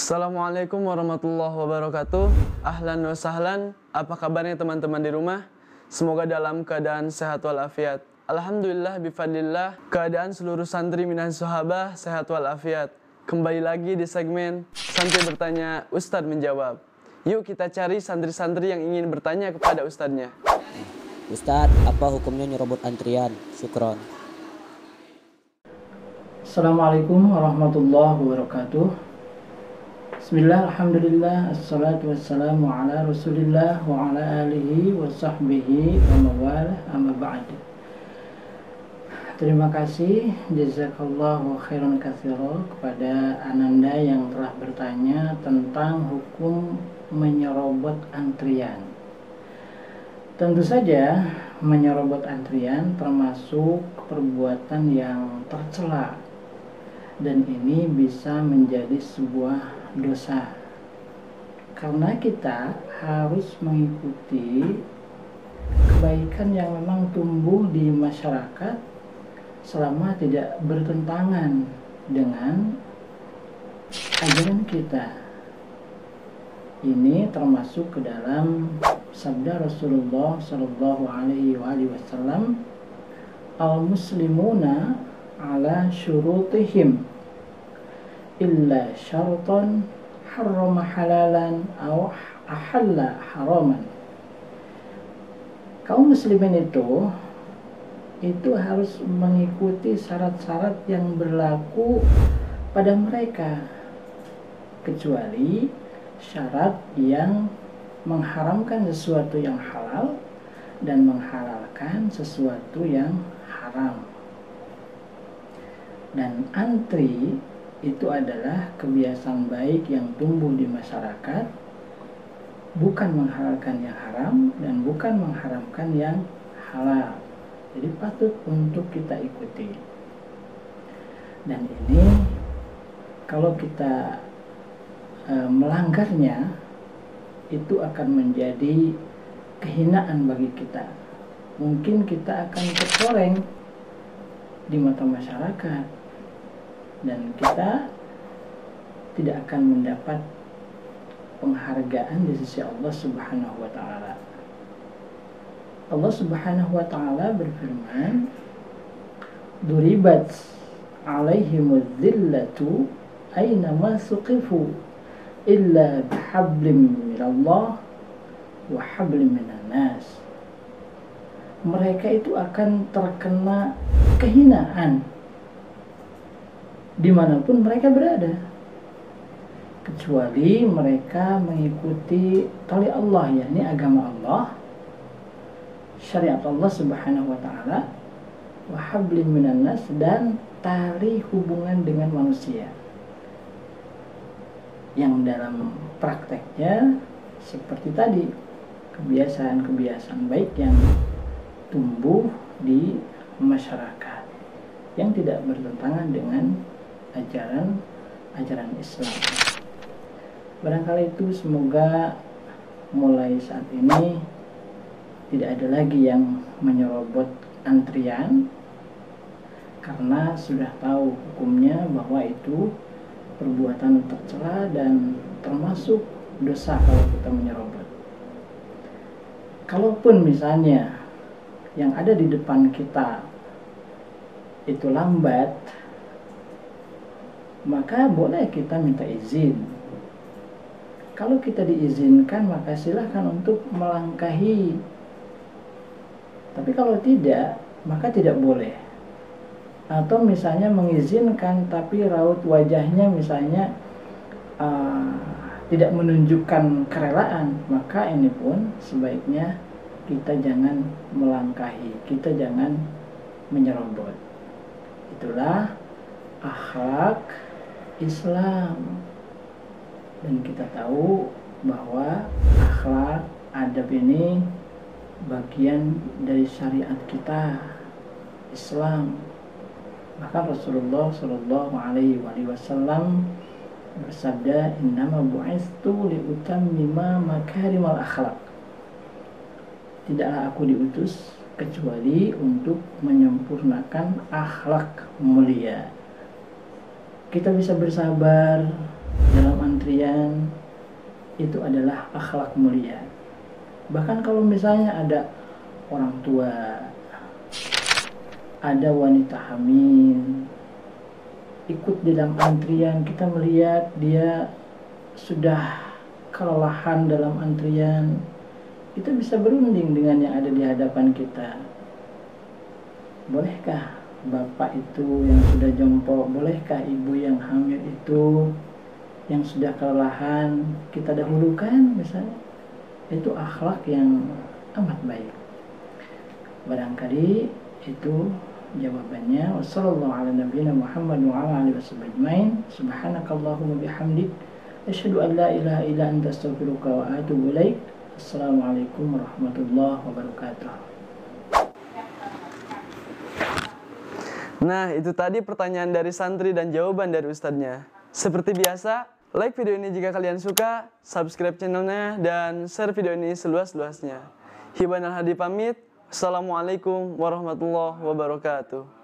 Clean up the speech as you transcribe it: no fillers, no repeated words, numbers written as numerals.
Assalamualaikum warahmatullahi wabarakatuh. Ahlan wa sahlan. Apa kabarnya teman-teman di rumah? Semoga dalam keadaan sehat walafiat. Alhamdulillah bifadlillah, keadaan seluruh santri minhaj sahabah sehat walafiat. Kembali lagi di segmen Santri Bertanya, Ustadz Menjawab. Yuk kita cari santri-santri yang ingin bertanya kepada ustadznya. Ustadz, apa hukumnya nyerobot antrian? Syukron. Assalamualaikum warahmatullahi wabarakatuh. Bismillah, alhamdulillah, assalatu wassalamu ala rasulillah wa ala alihi wa sahbihi wa mawalah, amma ba'd. Terima kasih, jazakallahu khairan katsira, kepada Ananda yang telah bertanya tentang hukum menyerobot antrian. Tentu saja menyerobot antrian termasuk perbuatan yang tercela, dan ini bisa menjadi sebuah dosa, karena kita harus mengikuti kebaikan yang memang tumbuh di masyarakat selama tidak bertentangan dengan ajaran kita. Ini termasuk ke dalam sabda Rasulullah Shallallahu Alaihi Wasallam, al-muslimuna ala syurutihim illa syaratan harrama halalan aw ahalla haraman. Kaum muslimin itu harus mengikuti syarat-syarat yang berlaku pada mereka, kecuali syarat yang mengharamkan sesuatu yang halal dan menghalalkan sesuatu yang haram. Dan antri itu adalah kebiasaan baik yang tumbuh di masyarakat, bukan menghalalkan yang haram dan bukan mengharamkan yang halal. Jadi patut untuk kita ikuti. Dan ini kalau kita melanggarnya, itu akan menjadi kehinaan bagi kita. Mungkin kita akan tercoreng di mata masyarakat, dan kita tidak akan mendapat penghargaan di sisi Allah Subhanahu wa taala. Allah Subhanahu wa taala berfirman, "Duribat 'alaihimudz zillatu aina ma suqifu illa bihablim minallah wa hablim minan nas." Mereka itu akan terkena kehinaan dimanapun mereka berada, kecuali mereka mengikuti tali Allah, yakni agama Allah, syariat Allah Subhanahu wa taala, wa hablim minan nas, dan tali hubungan dengan manusia, yang dalam prakteknya seperti tadi, kebiasaan-kebiasaan baik yang tumbuh di masyarakat yang tidak bertentangan dengan ajaran Islam. Barangkali itu, semoga mulai saat ini tidak ada lagi yang menyerobot antrian, karena sudah tahu hukumnya bahwa itu perbuatan tercela dan termasuk dosa kalau kita menyerobot. Kalaupun misalnya yang ada di depan kita itu lambat, maka boleh kita minta izin. Kalau kita diizinkan, maka silahkan untuk melangkahi. Tapi kalau tidak, maka tidak boleh. Atau misalnya mengizinkan tapi raut wajahnya misalnya tidak menunjukkan kerelaan, maka ini pun sebaiknya kita jangan melangkahi, kita jangan menyerobot. Itulah akhlak Islam. Dan kita tahu bahwa akhlak, adab ini bagian dari syariat kita, Islam. Maka Rasulullah Shallallahu Alaihi Wasallam bersabda, "Innama bu'istu liutammima makarimal akhlak." Tidaklah aku diutus kecuali untuk menyempurnakan akhlak mulia. Kita bisa bersabar dalam antrian itu adalah akhlak mulia. Bahkan kalau misalnya ada orang tua, ada wanita hamil ikut di dalam antrian, kita melihat dia sudah kelelahan dalam antrian, kita bisa berunding dengan yang ada di hadapan kita. Bolehkah bapak itu yang sudah jompo, bolehkah ibu yang hamil itu yang sudah kelelahan kita dahulukan misalnya? Itu akhlak yang amat baik. Barangkali itu jawabannya. Wassalamualaikum warahmatullahi wabarakatuh. Subhanakallahumma bihamdik asyhadu an la ilaha illa anta astaghfiruka wa atubu ilaik. Assalamualaikum warahmatullahi wabarakatuh. Nah, itu tadi pertanyaan dari santri dan jawaban dari ustadznya. Seperti biasa, like video ini jika kalian suka, subscribe channelnya, dan share video ini seluas-luasnya. Hiban Al-Hadi pamit. Assalamualaikum warahmatullahi wabarakatuh.